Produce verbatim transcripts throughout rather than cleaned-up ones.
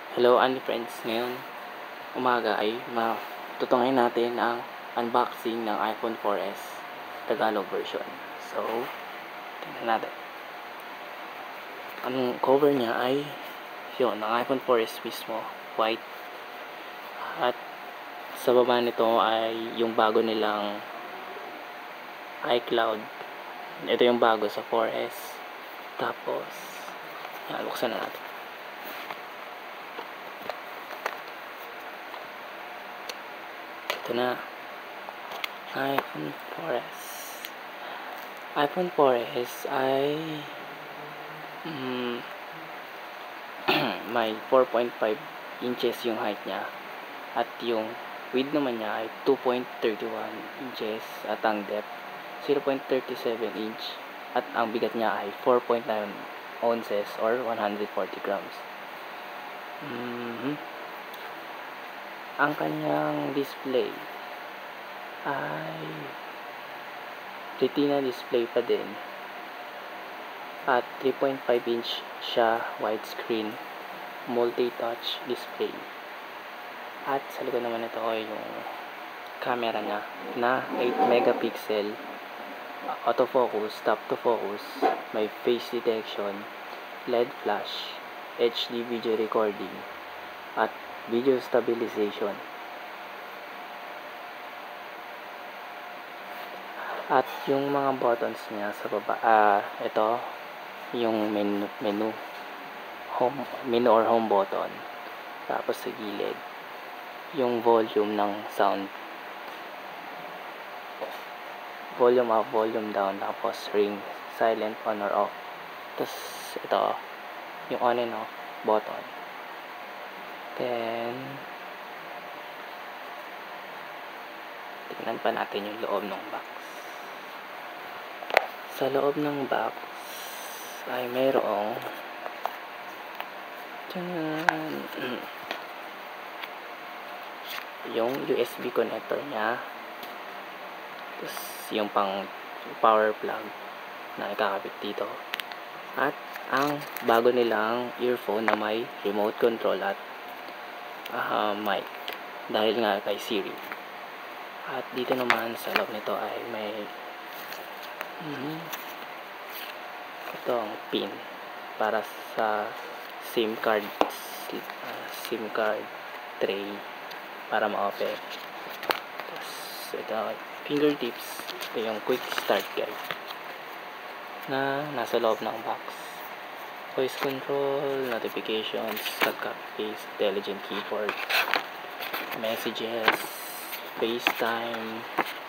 Hello, Andy friends. Ngayon, umaga ay matutunghayan natin ang unboxing ng iPhone four S Tagalog version. So, tingnan natin. Ang cover niya ay yun, ng iPhone four S mismo, white. At sa baba nito ay yung bago nilang iCloud. Ito yung bago sa four S. Tapos, yan, buksan na natin. Ito na, iPhone four S. iPhone four S ay mm, may four point five inches yung height niya, at yung width naman niya ay two point three one inches, at ang depth zero point three seven inch, at ang bigat niya ay four point nine ounces or one hundred forty grams. Mm-hmm. Ang kanyang display ay Retina display pa din, at three point five inch siya widescreen multi-touch display. At sa likod naman ito ay yung camera niya na eight megapixel, autofocus, stop to focus, may face detection, L E D flash, H D video recording, at video stabilization. At yung mga buttons niya sa baba, ah, ito yung menu, menu home, menu or home button. Tapos sa gilid yung volume ng sound, volume up, volume down, tapos ring, silent, on or off. Tapos ito yung on and off button. Then tingnan pa natin yung loob ng box. Sa loob ng box ay mayroong tiyan, yung U S B connector niya, tapos yung pang power plug na ikakabit dito, at ang bago nilang earphone na may remote control at uh, mic dahil nga kay Siri. At dito naman sa loob nito ay may mm, itong pin para sa SIM card, uh, SIM card tray para ma-open. Tapos ito fingertips, ito yung quick start guide na nasa loob ng box. Voice control, notifications, copy paste, intelligent keyboard, messages, FaceTime,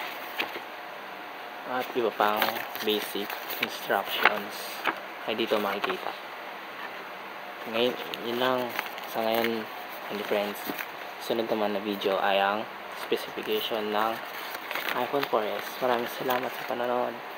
at iba pang basic instructions ay dito makikita. Ngayon, yun lang sa ngayon, hindi friends. Sunod naman na video ay ang specification ng iPhone four S. Maraming salamat sa panonood.